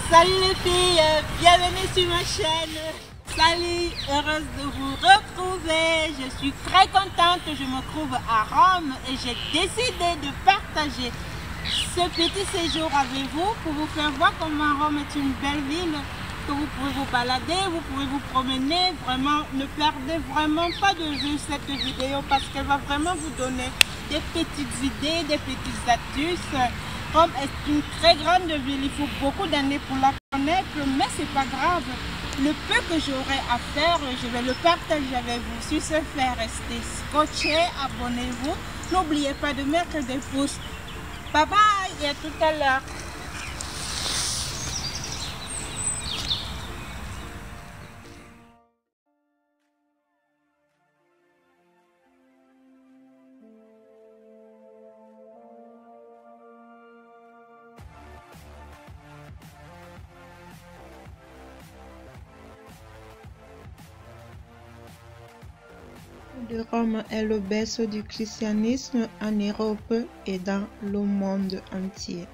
Salut les filles, bienvenue sur ma chaîne. Salut, heureuse de vous retrouver. Je suis très contente, je me trouve à Rome et j'ai décidé de partager ce petit séjour avec vous pour vous faire voir comment Rome est une belle ville, que vous pouvez vous balader, vous pouvez vous promener. Vraiment, ne perdez vraiment pas de vue cette vidéo parce qu'elle va vraiment vous donner des petites idées, des petites astuces. Rome est une très grande ville, il faut beaucoup d'années pour la connaître, mais c'est pas grave. Le peu que j'aurai à faire, je vais le partager avec vous. Sur ce fait, restez scotchés, abonnez-vous. N'oubliez pas de mettre des pouces. Bye bye et à tout à l'heure. De Rome est le berceau du christianisme en Europe et dans le monde entier.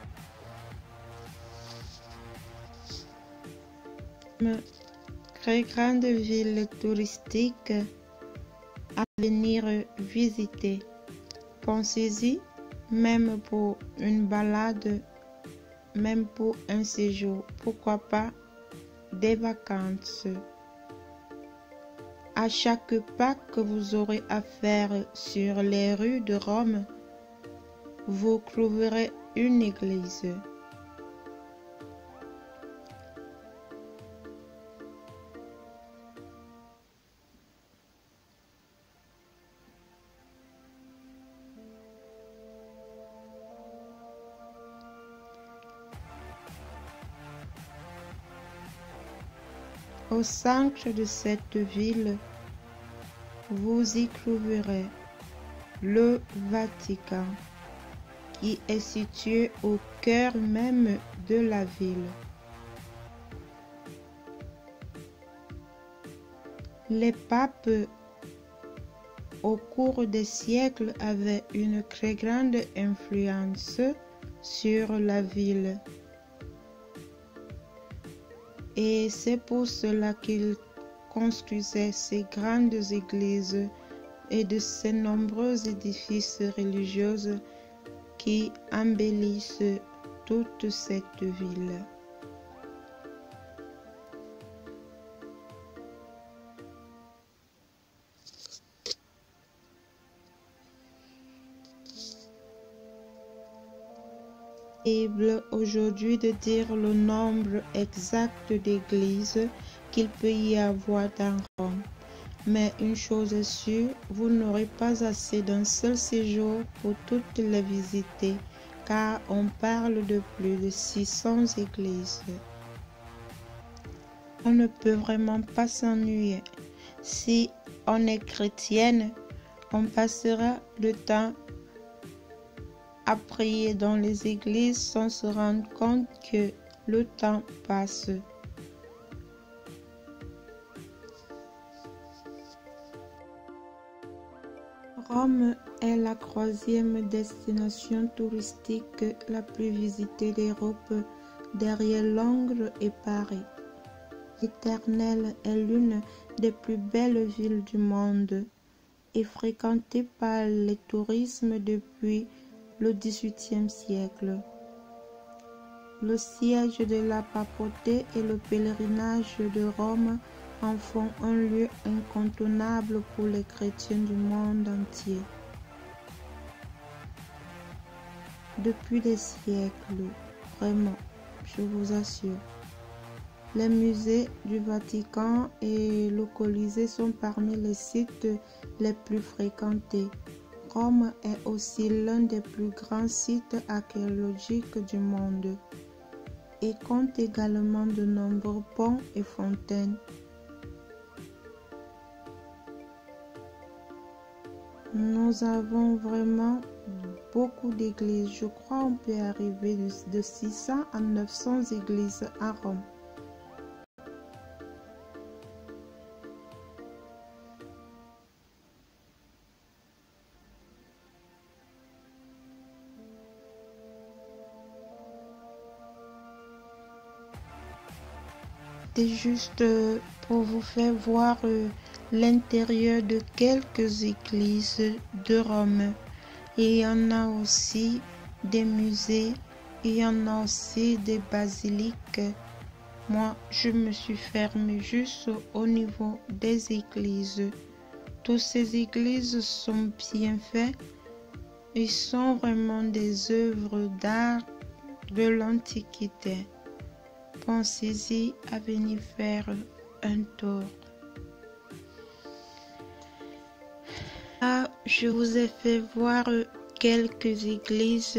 Une très grande ville touristique à venir visiter. Pensez-y, même pour une balade, même pour un séjour, pourquoi pas des vacances. À chaque pas que vous aurez à faire sur les rues de Rome, vous trouverez une église. Au centre de cette ville, vous y trouverez le Vatican, qui est situé au cœur même de la ville. Les papes, au cours des siècles, avaient une très grande influence sur la ville. Et c'est pour cela qu'ils construisaient ces grandes églises et de ces nombreux édifices religieux qui embellissent toute cette ville. Impossible aujourd'hui de dire le nombre exact d'églises qu'il peut y avoir dans Rome. Mais une chose est sûre, vous n'aurez pas assez d'un seul séjour pour toutes les visiter, car on parle de plus de 600 églises. On ne peut vraiment pas s'ennuyer. Si on est chrétienne, on passera le temps à prier dans les églises sans se rendre compte que le temps passe. Rome est la troisième destination touristique la plus visitée d'Europe derrière Londres et Paris. L'Éternel est l'une des plus belles villes du monde et fréquentée par les touristes depuis le XVIIIe siècle. Le siège de la papauté et le pèlerinage de Rome en font un lieu incontournable pour les chrétiens du monde entier. Depuis des siècles, vraiment, je vous assure. Les musées du Vatican et le Colisée sont parmi les sites les plus fréquentés. Rome est aussi l'un des plus grands sites archéologiques du monde et compte également de nombreux ponts et fontaines. Nous avons vraiment beaucoup d'églises. Je crois qu'on peut arriver de 600 à 900 églises à Rome. c'était juste pour vous faire voir l'intérieur de quelques églises de Rome. Il y en a aussi des musées, il y en a aussi des basiliques. Moi, je me suis fermée juste au niveau des églises. Toutes ces églises sont bien faites. Ils sont vraiment des œuvres d'art de l'Antiquité. Pensez-y à venir faire un tour. Là, je vous ai fait voir quelques églises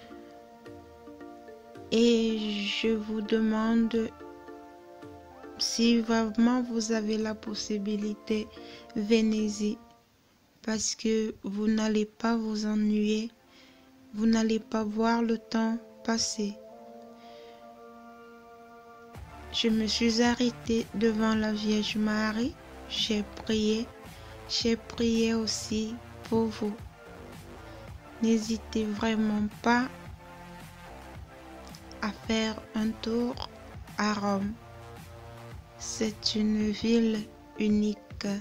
et je vous demande si vraiment vous avez la possibilité, venez-y parce que vous n'allez pas vous ennuyer, vous n'allez pas voir le temps passer. Je me suis arrêtée devant la Vierge Marie, j'ai prié aussi pour vous. N'hésitez vraiment pas à faire un tour à Rome. C'est une ville unique.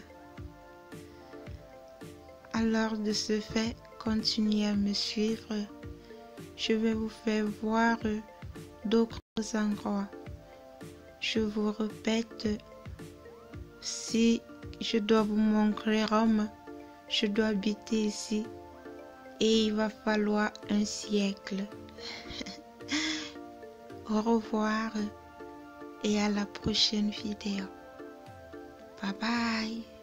Alors de ce fait, continuez à me suivre. Je vais vous faire voir d'autres endroits. Je vous répète, si je dois vous montrer Rome, je dois habiter ici et il va falloir un siècle. Au revoir et à la prochaine vidéo. Bye bye.